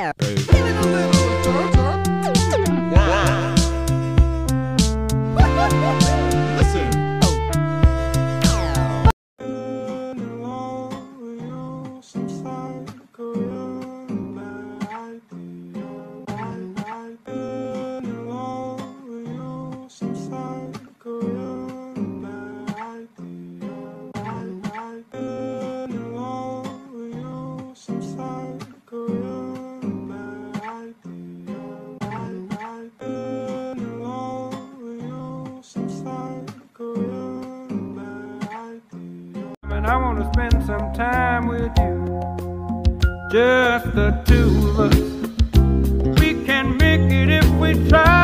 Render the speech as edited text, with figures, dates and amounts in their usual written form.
I want to spend some time with you, just the two of us. We can make it if we try.